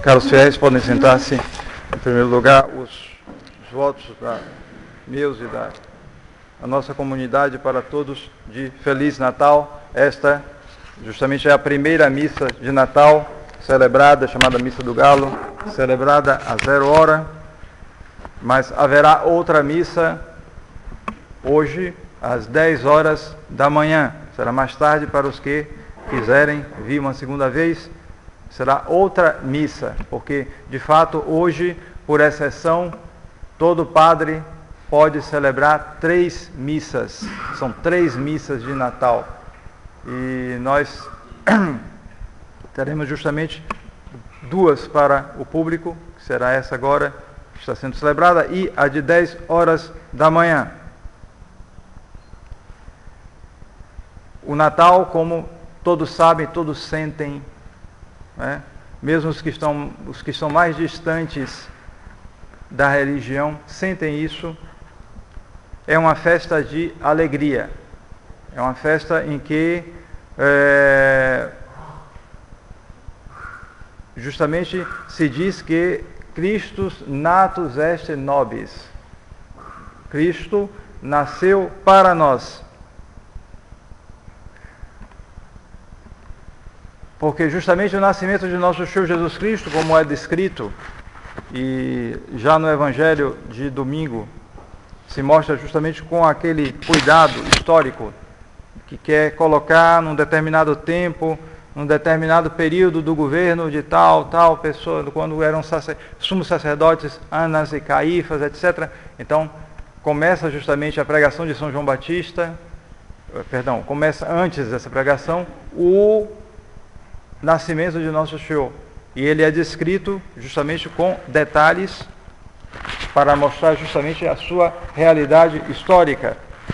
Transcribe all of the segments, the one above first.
Caros fiéis, podem sentar-se. Em primeiro lugar, os votos meus e da nossa comunidade para todos de Feliz Natal. Esta justamente é a primeira missa de Natal celebrada, chamada Missa do Galo, celebrada a 0h, mas haverá outra missa hoje às 10h da manhã. Será mais tarde para os que quiserem vir uma segunda vez. Será outra missa, porque de fato hoje, por exceção, todo padre pode celebrar 3 missas. São 3 missas de Natal. E nós teremos justamente 2 para o público, que será essa agora, que está sendo celebrada, e a de 10h da manhã. O Natal, como todos sabem, todos sentem, né? Mesmo os que estão mais distantes da religião, sentem isso. É uma festa de alegria. É uma festa em que justamente se diz que Christus natus est nobis. Cristo nasceu para nós. Porque justamente o nascimento de nosso Senhor Jesus Cristo, como é descrito, e já no Evangelho de domingo, se mostra justamente com aquele cuidado histórico que quer colocar num determinado tempo, num determinado período do governo de tal pessoa, quando eram sumos sacerdotes, Anas e Caífas, etc. Então, começa justamente a pregação de São João Batista, começa antes dessa pregação, o nascimento de Nosso Senhor. E ele é descrito justamente com detalhes para mostrar justamente a sua realidade histórica.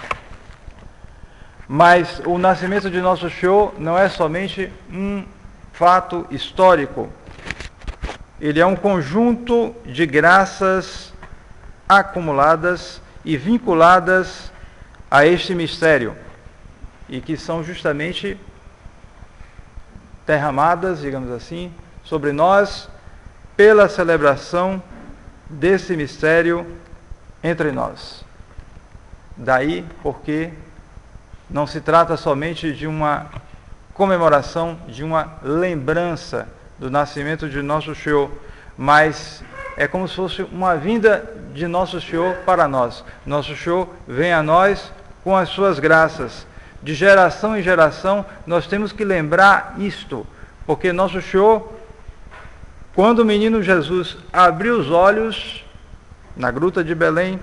Mas o nascimento de Nosso Senhor não é somente um fato histórico. Ele é um conjunto de graças acumuladas e vinculadas a este mistério, e que são justamente derramadas, digamos assim, sobre nós pela celebração desse mistério entre nós. Daí porque não se trata somente de uma comemoração, de uma lembrança do nascimento de Nosso Senhor, mas é como se fosse uma vinda de Nosso Senhor para nós. Nosso Senhor vem a nós com as suas graças. De geração em geração, nós temos que lembrar isto, porque Nosso Senhor, quando o menino Jesus abriu os olhos na gruta de Belém,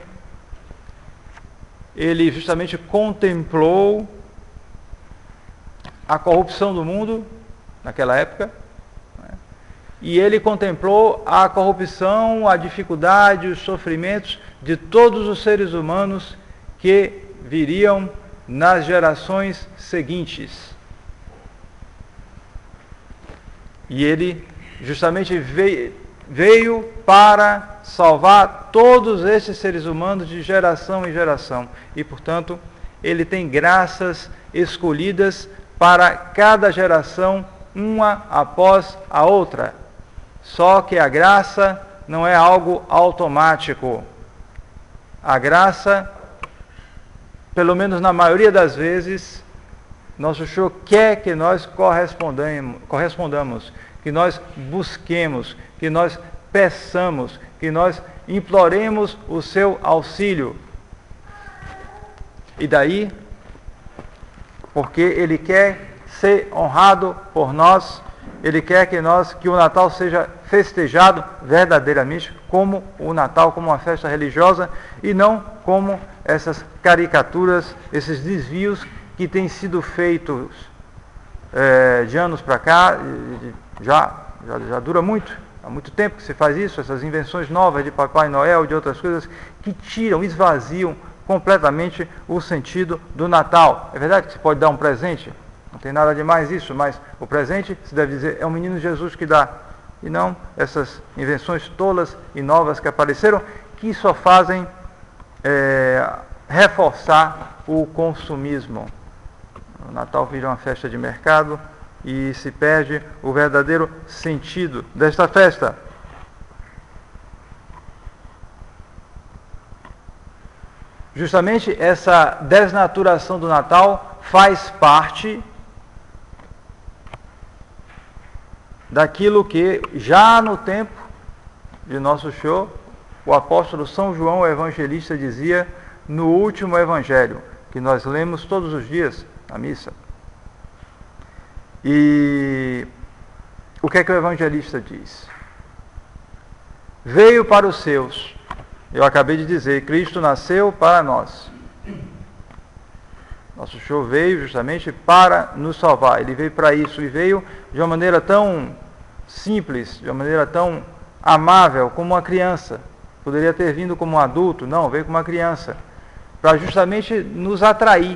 ele justamente contemplou a corrupção do mundo naquela época, né? E ele contemplou a corrupção, a dificuldade, os sofrimentos de todos os seres humanos que viriam nas gerações seguintes. E ele justamente veio para salvar todos esses seres humanos de geração em geração. E, portanto, ele tem graças escolhidas para cada geração, uma após a outra. Só que a graça não é algo automático. A graça, pelo menos na maioria das vezes, Nosso Senhor quer que nós correspondamos, que nós busquemos, que nós peçamos, que nós imploremos o seu auxílio. E daí, porque Ele quer ser honrado por nós, Ele quer que o Natal seja festejado verdadeiramente como o Natal, como uma festa religiosa, e não como essas caricaturas, esses desvios que têm sido feitos de anos para cá. Já dura muito, há muito tempo que se faz isso, essas invenções novas de Papai Noel, de outras coisas, que esvaziam completamente o sentido do Natal. É verdade que se pode dar um presente, não tem nada de mais isso, mas o presente, se deve dizer, é o menino Jesus que dá, e não essas invenções tolas e novas que apareceram, que só fazem reforçar o consumismo. O Natal vira uma festa de mercado, e se perde o verdadeiro sentido desta festa. Justamente essa desnaturação do Natal faz parte daquilo que já no tempo de Nosso Senhor, o apóstolo São João, o evangelista, dizia no último evangelho, que nós lemos todos os dias na missa. E o que é que o evangelista diz? Veio para os seus. Eu acabei de dizer, Cristo nasceu para nós. Nosso Senhor veio justamente para nos salvar. Ele veio para isso e veio de uma maneira tão simples, de uma maneira tão amável como uma criança. Poderia ter vindo como um adulto, não, veio como uma criança, para justamente nos atrair,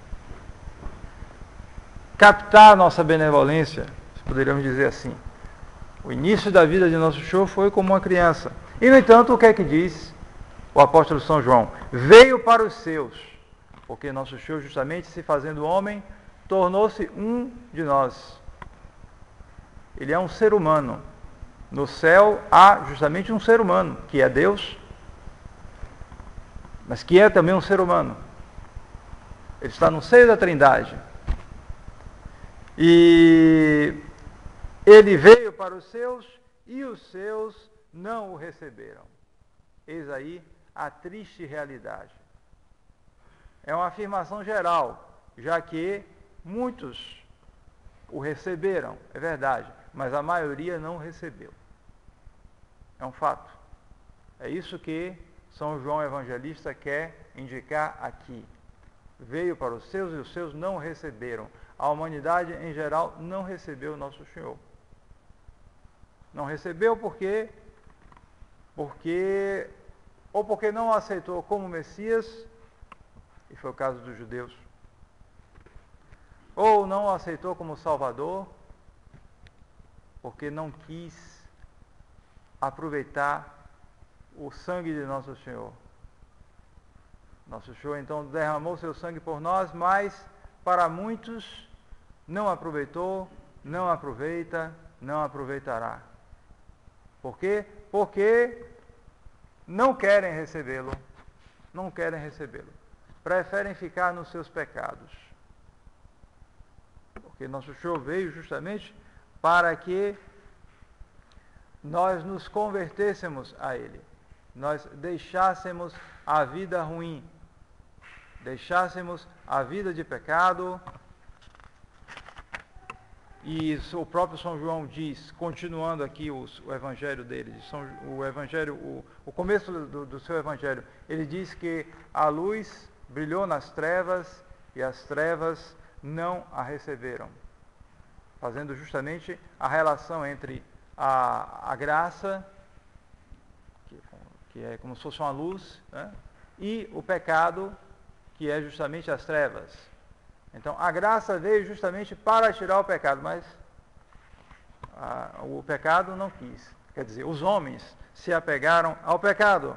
captar a nossa benevolência, poderíamos dizer assim. O início da vida de Nosso Senhor foi como uma criança. E, no entanto, o que é que diz o apóstolo São João? Veio para os seus, porque Nosso Senhor, justamente se fazendo homem, tornou-se um de nós. Ele é um ser humano. No céu há justamente um ser humano, que é Deus, mas que é também um ser humano. Ele está no seio da Trindade. E ele veio para os seus, e os seus não o receberam. Eis aí a triste realidade. É uma afirmação geral, já que muitos o receberam, é verdade, mas a maioria não recebeu. É um fato. É isso que São João Evangelista quer indicar aqui. Veio para os seus e os seus não receberam. A humanidade em geral não recebeu Nosso Senhor. Não recebeu porque não o aceitou como Messias, e foi o caso dos judeus, ou não o aceitou como Salvador, porque não quis aproveitar o sangue de Nosso Senhor. Nosso Senhor então derramou seu sangue por nós, mas para muitos não aproveitou, não aproveita, não aproveitará. Por quê? Porque não querem recebê-lo, não querem recebê-lo. Preferem ficar nos seus pecados. Porque Nosso Senhor veio justamente para que nós nos convertêssemos a Ele. Nós deixássemos a vida ruim, deixássemos a vida de pecado. E o próprio São João diz, continuando aqui o evangelho dele, o começo do seu evangelho, ele diz que a luz brilhou nas trevas e as trevas não a receberam, fazendo justamente a relação entre a graça, que é como se fosse uma luz, né? E o pecado, que é justamente as trevas. Então, a graça veio justamente para tirar o pecado, mas o pecado não quis. Quer dizer, os homens se apegaram ao pecado.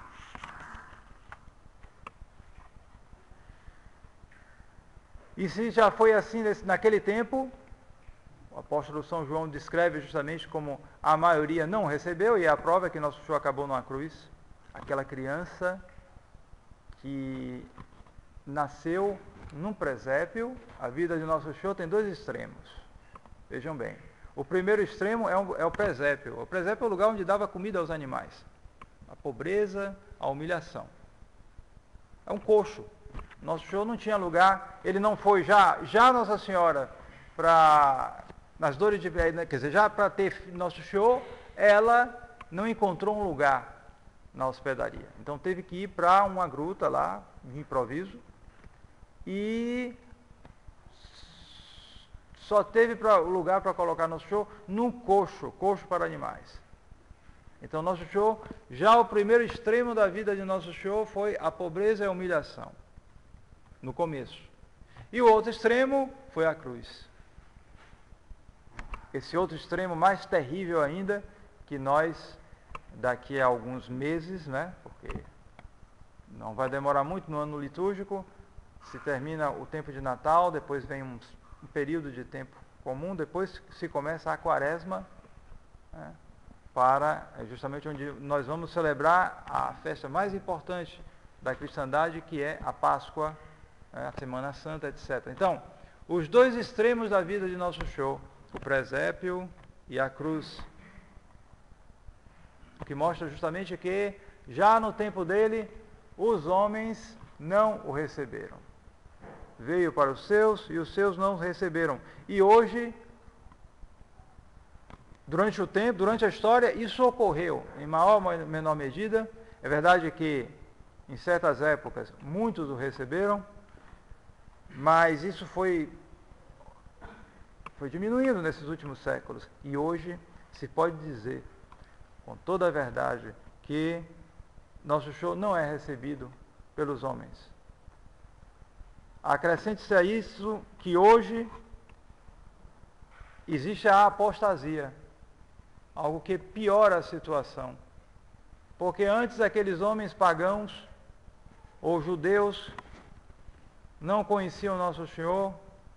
E se já foi assim naquele tempo, o apóstolo São João descreve justamente como a maioria não recebeu, e a prova é que Nosso Senhor acabou numa cruz. Aquela criança que nasceu num presépio. A vida de Nosso Senhor tem dois extremos. Vejam bem. O primeiro extremo é o presépio. O presépio é o lugar onde dava comida aos animais. A pobreza, a humilhação. É um coxo. Nosso Senhor não tinha lugar. Ele não foi já Nossa Senhora nas dores de, quer dizer, já para ter Nosso Senhor, ela não encontrou um lugar na hospedaria. Então teve que ir para uma gruta lá, de improviso, e só teve lugar para colocar Nosso Senhor num coxo para animais. Então Nosso Senhor, já o primeiro extremo da vida de Nosso Senhor foi a pobreza e a humilhação, no começo. E o outro extremo foi a cruz. Esse outro extremo mais terrível ainda, que nós, daqui a alguns meses, né, porque não vai demorar muito no ano litúrgico, se termina o tempo de Natal, depois vem um período de tempo comum, depois se começa a quaresma, né, para justamente onde nós vamos celebrar a festa mais importante da cristandade, que é a Páscoa, a Semana Santa, etc. Então, os dois extremos da vida de Nosso Senhor, o presépio e a cruz, o que mostra justamente que já no tempo dele os homens não o receberam. Veio para os seus e os seus não o receberam. E hoje, durante o tempo, durante a história, isso ocorreu em maior ou menor medida. É verdade que em certas épocas muitos o receberam, mas isso foi diminuindo nesses últimos séculos. E hoje se pode dizer com toda a verdade que Nosso Senhor não é recebido pelos homens. Acrescente-se a isso que hoje existe a apostasia, algo que piora a situação. Porque antes aqueles homens pagãos ou judeus não conheciam Nosso Senhor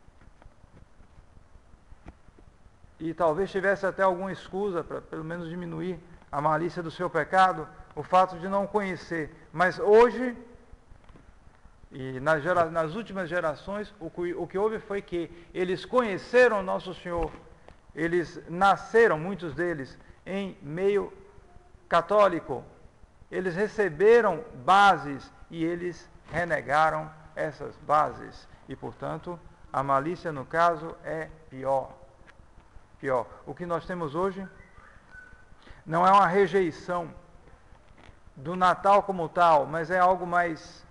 e talvez tivesse até alguma escusa para pelo menos diminuir a malícia do seu pecado, o fato de não conhecer. Mas hoje, e nas últimas gerações, o que houve foi que eles conheceram Nosso Senhor, eles nasceram, muitos deles, em meio católico, eles receberam bases e eles renegaram essas bases. E, portanto, a malícia, no caso, é pior. O que nós temos hoje não é uma rejeição do Natal como tal, mas é algo mais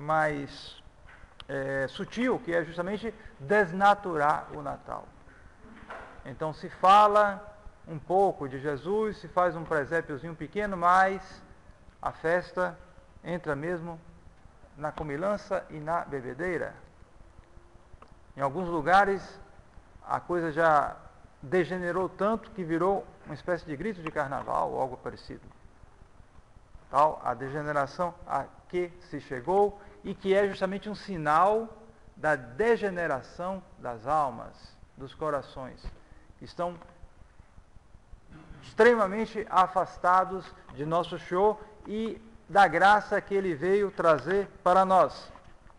sutil, que é justamente desnaturar o Natal. Então se fala um pouco de Jesus, se faz um presépiozinho pequeno, mas a festa entra mesmo na comilança e na bebedeira. Em alguns lugares a coisa já degenerou tanto que virou uma espécie de grito de carnaval ou algo parecido. Tal a degeneração a que se chegou, e que é justamente um sinal da degeneração das almas, dos corações, que estão extremamente afastados de Nosso Senhor e da graça que Ele veio trazer para nós.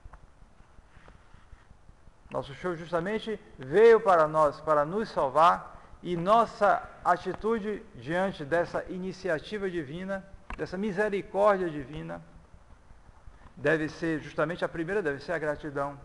Nosso Senhor justamente veio para nós, para nos salvar, e nossa atitude diante dessa iniciativa divina, dessa misericórdia divina, deve ser justamente a primeira, deve ser a gratidão.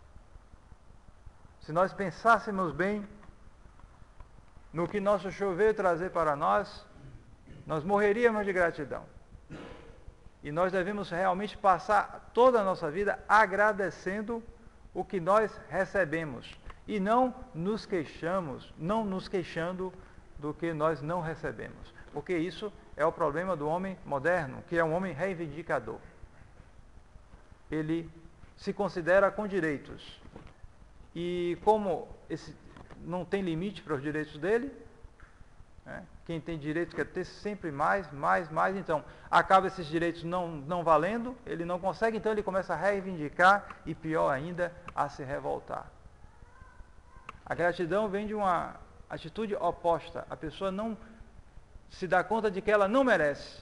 Se nós pensássemos bem no que Nosso Senhor veio trazer para nós, nós morreríamos de gratidão. E nós devemos realmente passar toda a nossa vida agradecendo o que nós recebemos e não nos queixando do que nós não recebemos. Porque isso é o problema do homem moderno, que é um homem reivindicador. Ele se considera com direitos. E como não tem limite para os direitos dele, né? Quem tem direito quer ter sempre mais, então acaba esses direitos não valendo, ele não consegue, então ele começa a reivindicar e, pior ainda, a se revoltar. A gratidão vem de uma atitude oposta. A pessoa não se dá conta de que ela não merece.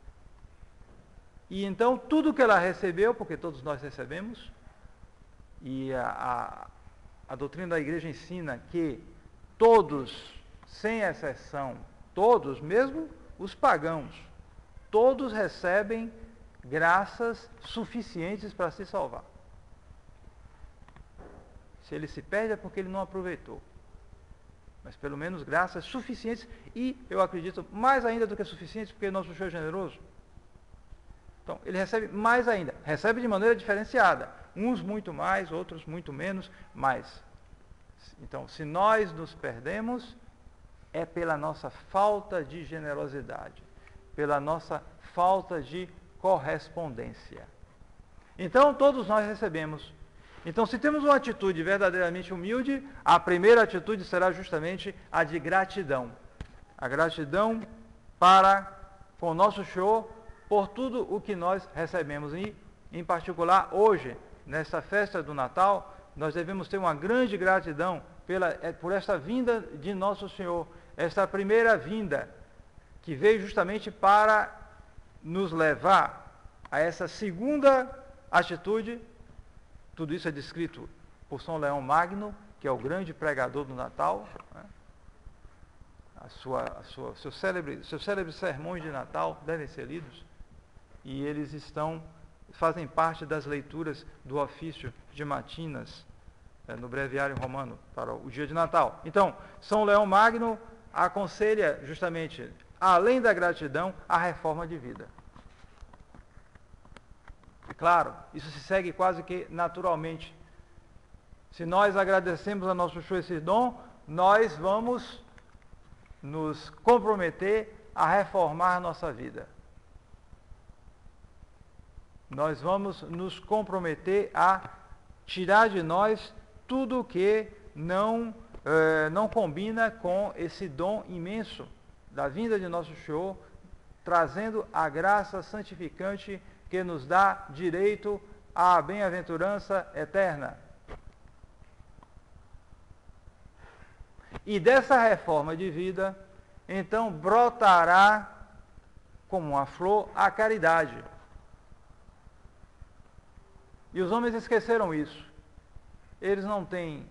E então tudo que ela recebeu, porque todos nós recebemos, e a doutrina da igreja ensina que todos, sem exceção, todos, mesmo os pagãos, todos recebem graças suficientes para se salvar. Se ele se perde é porque ele não aproveitou. Mas pelo menos graças suficientes, e eu acredito mais ainda do que suficientes, porque Nosso Senhor é generoso. Então, ele recebe mais ainda, recebe de maneira diferenciada. Uns muito mais, outros muito menos, mas. Então, se nós nos perdemos, é pela nossa falta de generosidade, pela nossa falta de correspondência. Então, todos nós recebemos. Então, se temos uma atitude verdadeiramente humilde, a primeira atitude será justamente a de gratidão. A gratidão para com o Nosso Senhor por tudo o que nós recebemos. E, em particular, hoje, nesta festa do Natal, nós devemos ter uma grande gratidão por esta vinda de nosso Senhor, esta primeira vinda, que veio justamente para nos levar a essa segunda atitude. Tudo isso é descrito por São Leão Magno, que é o grande pregador do Natal, né? Seus célebres sermões de Natal devem ser lidos, e eles fazem parte das leituras do ofício de matinas no breviário romano para o dia de Natal. Então, São Leão Magno aconselha justamente, além da gratidão, a reforma de vida. Claro, isso se segue quase que naturalmente. Se nós agradecemos a nosso Senhor esse dom, nós vamos nos comprometer a reformar nossa vida. Nós vamos nos comprometer a tirar de nós tudo que não combina com esse dom imenso da vinda de nosso Senhor, trazendo a graça santificante que nos dá direito à bem-aventurança eterna. E dessa reforma de vida, então brotará como uma flor a caridade. E os homens esqueceram isso. Eles não têm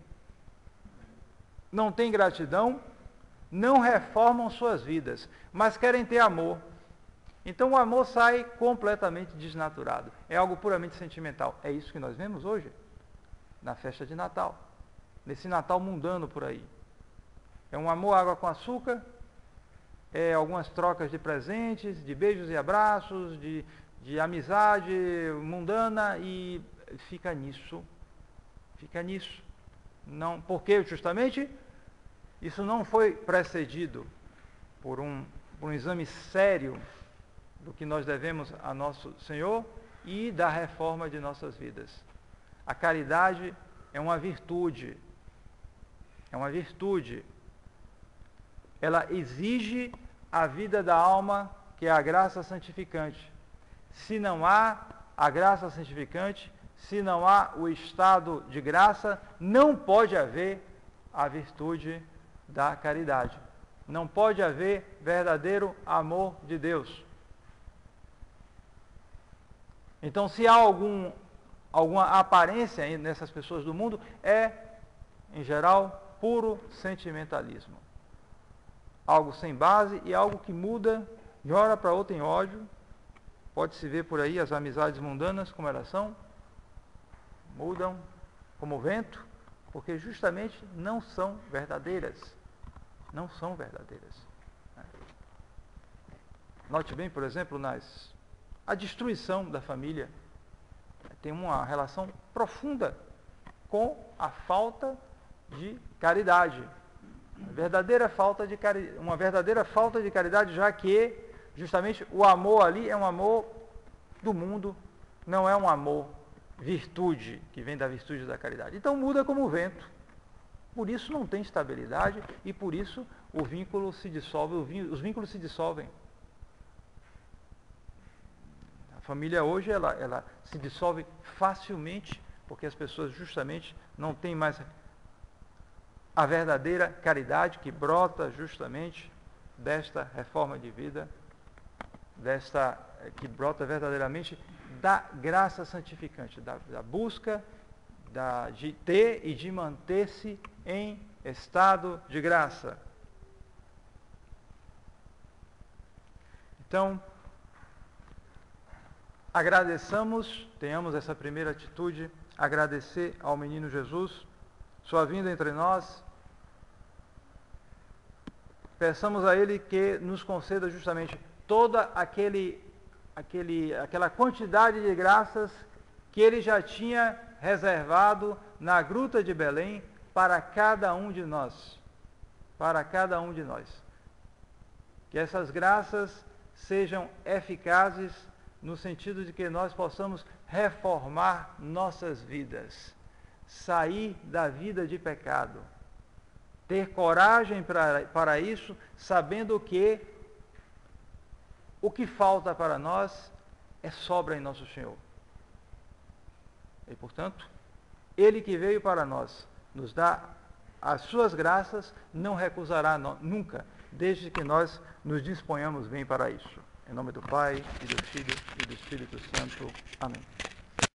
gratidão, não reformam suas vidas, mas querem ter amor. Então o amor sai completamente desnaturado. É algo puramente sentimental. É isso que nós vemos hoje, na festa de Natal. Nesse Natal mundano por aí. É um amor água com açúcar, é algumas trocas de presentes, de beijos e abraços, de amizade mundana, e fica nisso. Não, porque justamente isso não foi precedido por um exame sério do que nós devemos a nosso Senhor e da reforma de nossas vidas. A caridade é uma virtude. Ela exige a vida da alma, que é a graça santificante. Se não há a graça santificante, se não há o estado de graça, não pode haver a virtude da caridade. Não pode haver verdadeiro amor de Deus. Então, se há alguma aparência nessas pessoas do mundo, é, em geral, puro sentimentalismo. Algo sem base e algo que muda de hora para outra em ódio. Pode-se ver por aí as amizades mundanas, como elas são. Mudam como o vento, porque justamente não são verdadeiras. Note bem, por exemplo, a destruição da família tem uma relação profunda com a falta de caridade. Uma verdadeira falta de caridade, já que justamente o amor ali é um amor do mundo, não é um amor virtude, que vem da virtude da caridade. Então muda como o vento. Por isso não tem estabilidade e por isso o vínculo se dissolve, os vínculos se dissolvem. A família hoje ela se dissolve facilmente porque as pessoas justamente não têm mais a verdadeira caridade que brota justamente desta reforma de vida, que brota verdadeiramente da graça santificante, da busca de ter e de manter-se em estado de graça. Então, tenhamos essa primeira atitude, agradecer ao menino Jesus, sua vinda entre nós. Peçamos a Ele que nos conceda justamente toda aquela quantidade de graças que Ele já tinha reservado na gruta de Belém para cada um de nós. Que essas graças sejam eficazes no sentido de que nós possamos reformar nossas vidas, sair da vida de pecado, ter coragem para isso, sabendo que o que falta para nós é sobra em nosso Senhor. E, portanto, Ele que veio para nós, nos dá as suas graças, não recusará nunca, desde que nós nos disponhamos bem para isso. Em nome do Pai, e do Filho, e do Espírito Santo. Amém.